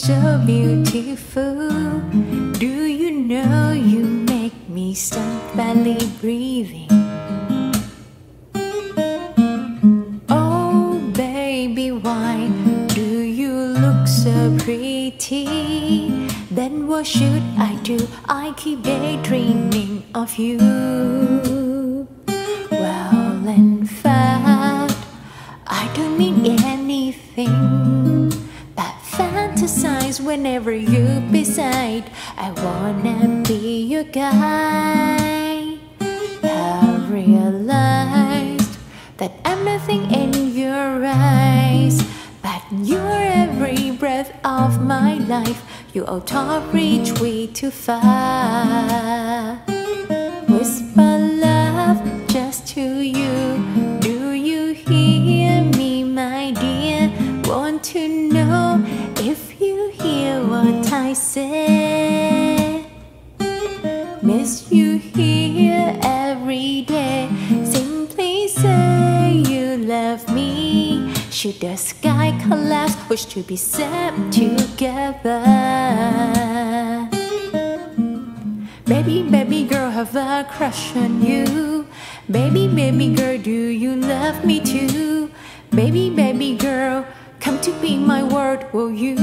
so beautiful. Do you know you make me stop barely breathing? Oh baby, why do you look so pretty? Then what should I do? I keep daydreaming of you. Well, in fact, I don't mean anything but fantasize whenever you're beside. I wanna be your guy. Have realized that I'm nothing in your eyes, but you're every breath of my life. You out of reach, way too far. Whisper love just to you. Do you hear me, my dear? Want to know if you hear what I say. Miss you here every day. Simply say you love me. Should the sky collapse, wish to be set together. Baby, baby girl, have a crush on you. Baby, baby girl, do you love me too? Baby, baby girl, come to be my world, will you?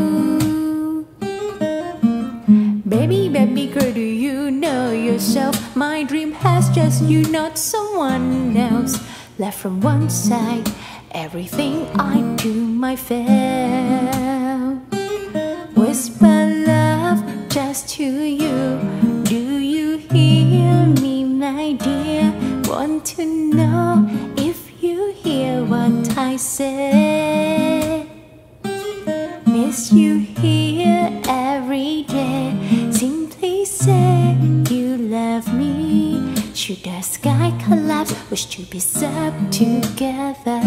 Baby, baby girl, do you know yourself? My dream has just you, not someone else. Left from one side, everything I do my fail. Whisper love just to you. Do you hear me, my dear? Want to know if you hear what I say. Miss you here every day. Simply say you love me. Should the sky collapse, wish to be set together.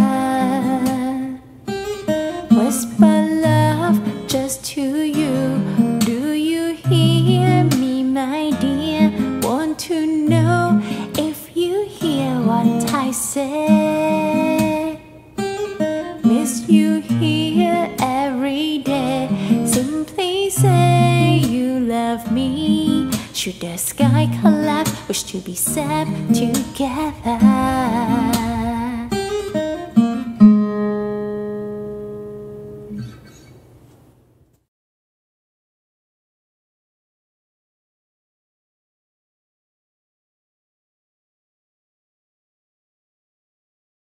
Whisper love just to you. Do you hear me, my dear? Want to know if you hear what I say. Miss you here every day. Simply say you love me. Should the sky collapse, wish to be set together.